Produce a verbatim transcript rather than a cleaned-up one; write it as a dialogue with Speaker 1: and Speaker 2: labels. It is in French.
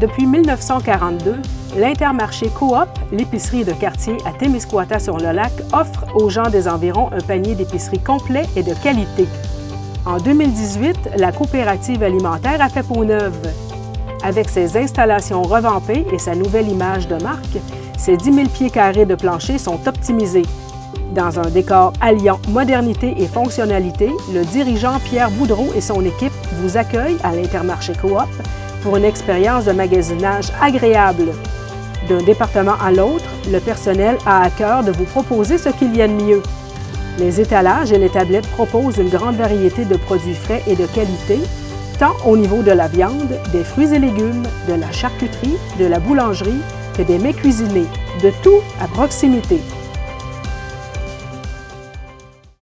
Speaker 1: Depuis mille neuf cent quarante-deux, l'Intermarché Coop, l'épicerie de quartier à Témiscouata-sur-le-Lac, offre aux gens des environs un panier d'épicerie complet et de qualité. En deux mille dix-huit, la coopérative alimentaire a fait peau neuve. Avec ses installations revampées et sa nouvelle image de marque, ses dix mille pieds carrés de plancher sont optimisés. Dans un décor alliant modernité et fonctionnalité, le dirigeant Pierre Boudreau et son équipe vous accueillent à l'Intermarché Coop pour une expérience de magasinage agréable. D'un département à l'autre, le personnel a à cœur de vous proposer ce qu'il y a de mieux. Les étalages et les tablettes proposent une grande variété de produits frais et de qualité, tant au niveau de la viande, des fruits et légumes, de la charcuterie, de la boulangerie que des mets cuisinés, de tout à proximité.